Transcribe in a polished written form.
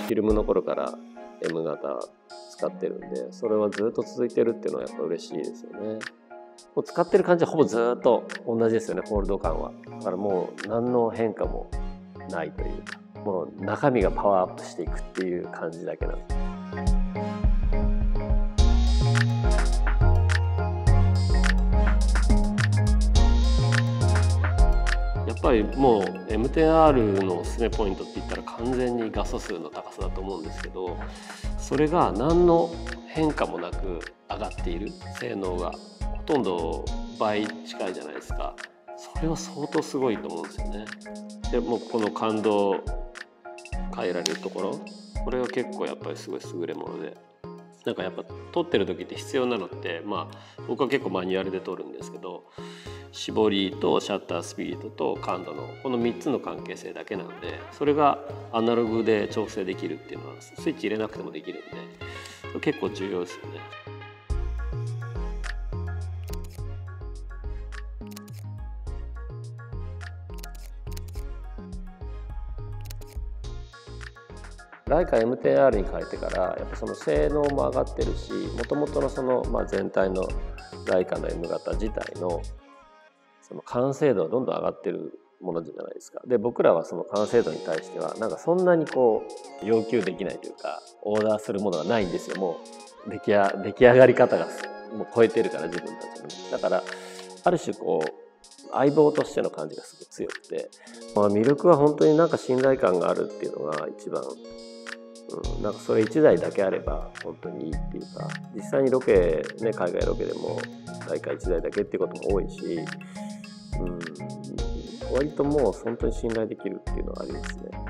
フィルムの頃から M 型使ってるんで、それはずっと続いてるっていうのはやっぱ嬉しいですよね。もう使ってる感じはほぼずっと同じですよね、ホールド感は。だからもう何の変化もないというか、もう中身がパワーアップしていくっていう感じだけなんです。やっぱりもう M10R のおすすめポイントって言ったら完全に画素数の高さだと思うんですけど、それが何の変化もなく上がっている、性能がほとんど倍近いじゃないですか。それは相当すごいと思うんですよね。でもうこの感度を変えられるところ、これは結構やっぱりすごい優れもので、なんかやっぱ撮ってる時って必要なのって、僕は結構マニュアルで撮るんですけど、絞りとシャッタースピードと感度のこの3つの関係性だけなんで、それがアナログで調整できるっていうのはスイッチ入れなくてもできるんで、結構重要ですよね。ライカ M10R に変えてからやっぱその性能も上がってるし、もともとのその、全体のライカの M 型自体のその完成度はどんどん上がってるものじゃないですか。で僕らはその完成度に対してはなんかそんなにこう要求できないというか、オーダーするものがないんですよ。もう出来上がり方がもう超えてるから、自分たちの。だからある種こう相棒としての感じがすごく強くて、魅力は本当になんか信頼感があるっていうのが一番。なんかそれ1台だけあれば本当にいいっていうか、実際にロケね、海外ロケでも大体1台だけっていうことも多いし、割ともう本当に信頼できるっていうのはありますね。